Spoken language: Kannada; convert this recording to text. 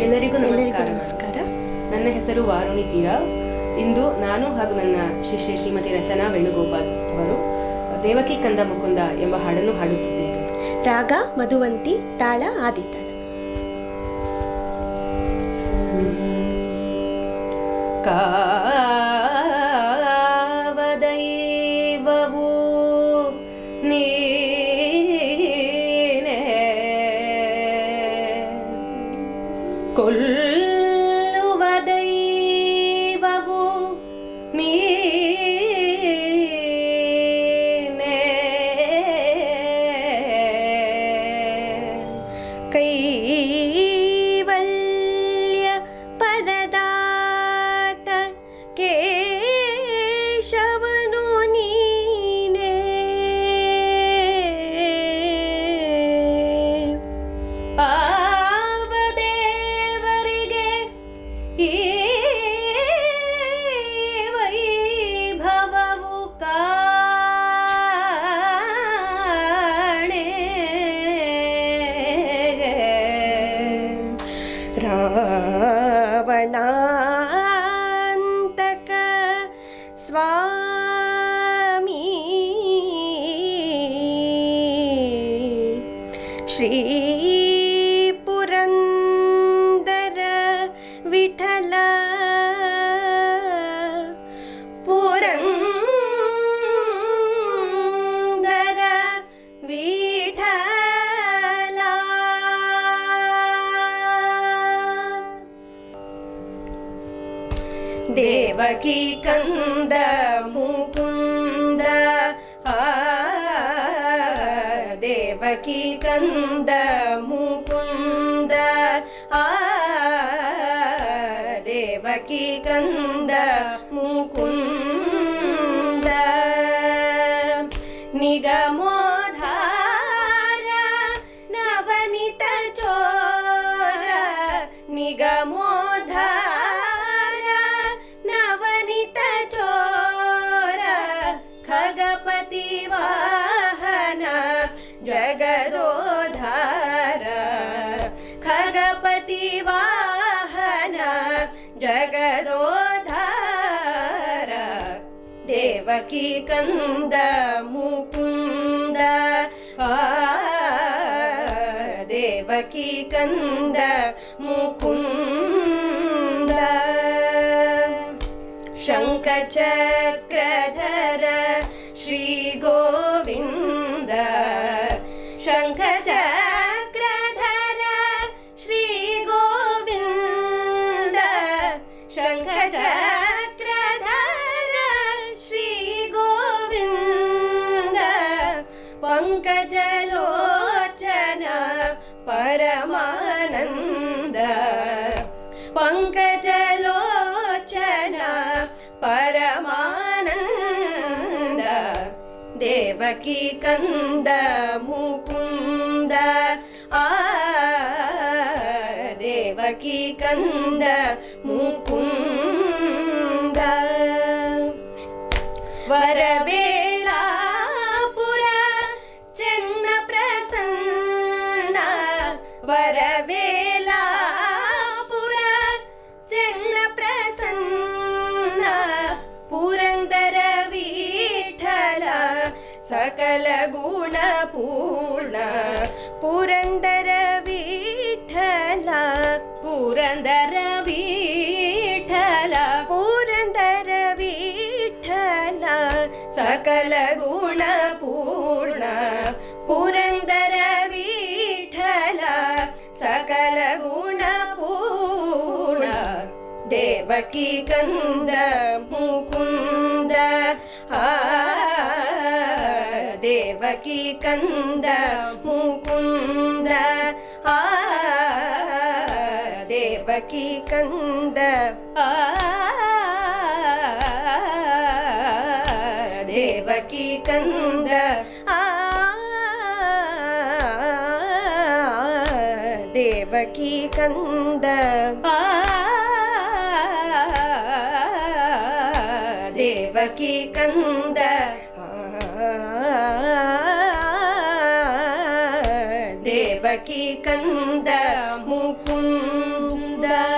ಎಲ್ಲರಿಗೂ ನಮಸ್ಕಾರ. ನನ್ನ ಹೆಸರು ವಾರುಣಿ ಪೀರಾವ್. ಇಂದು ನಾನು ಹಾಗೂ ನನ್ನ ಶಿಷ್ಯೆ ಶ್ರೀಮತಿ ರಚನಾ ವೇಣುಗೋಪಾಲ್ ಅವರು ದೇವಕಿ ಕಂದ ಮುಕುಂದ ಎಂಬ ಹಾಡನ್ನು ಹಾಡುತ್ತಿದ್ದೇವೆ. ರಾಗ ಮಧುವಂತಿ, ತಾಳ ಆದಿತಾಳ. ಕಾವದೈವವು ನೀನೇ ಕೊಲ್ಲುವ ದೈವವು ನೀನೇ ಕೈವಲ್ಯ ಪದದಾತ ಕೇಶವನು ನೀನೇ ಆವದೇವರಿಗೆ ಈ ವೈಭವವು ಕಾಣೆ ರಾವಣಾಂತಕ ಸ್ವಾಮಿ ಶ್ರೀ ಪುರಂದರ ವಿಠಲ ಪುರಂದರ ವಿಠಲ ದೇವಕಿ ಕಂದ ಮುಕುಂದ ದೇವಕಿ ಕಂದ ಮುಕುಂದ ದೇವಕಿ ಕಂದ ಮುಕುಂದ ನಿಗಮೋಧಾರ ನವನಿತ ಚೋರ ನಿಗಮೋಧಾರ ನವನಿತ ಚೋರ ಖಗಪತಿ ವಾಹನ ಜಗದೋಧಾರ ಖಗಪತಿ ವಾಹನ ಜಗದೋಧಾರ ದೇವಕಿ ಕಂದ ಮುಕುಂದ ದೇವಕಿ ಕಂದ ಮುಕುಂದ ಶಂಖಚಕ್ರಧರ ಶ್ರೀ ಗೋವಿಂದ ಶಂಖಚಕ್ರಧರ ಶ್ರೀ ಗೋವಿಂದ ಶಂಖಚಕ್ರಧರ ಶ್ರೀ ಗೋವಿಂದ ಪಂಕಜಲೋಚನ ಪರಮಾನಂದ ಪಂಕಜಲೋಚನ ಪರಮಾನಂದ ದೇವಕಿ ಕಂದ ಮುಕುಂದ ದೇವಕಿ ಕಂದ ಮುಕುಂದ ವರವೇಲಾಪುರ ಚೆನ್ನ ಪ್ರಸನ್ನ ವರವೇಲಾಪುರ ಚೆನ್ನ ಪ್ರಸನ್ನ ಪುರಂದರ ವಿಠಲ ಸಕಲ ಗುಣ ಪೂರ್ಣ ಪುರಂದರ ವಿಠಲ ಪುರಂದರ ವಿಠಲ ಪುರಂದರ ವಿಠಲ ಸಕಲ ಗುಣ ಪೂರ್ಣ ಪುರಂದರ ವಿಠಲ ಸಕಲ ಗುಣ ಪೂರ್ಣ ದೇವಕಿ ಕಂದ ಮುಕುಂದ ದೇವಕಿ ಕಂದ ಮುಕುಂದ ದೇವಕಿ ಕಂದ ದೇವಕಿ ಕಂದ ದೇವಕಿ ಕಂದ ದೇವಕಿ ಕಂದ ದೇವಕಿ ಕಂದ ಮುಕುಂದ ಕಂದ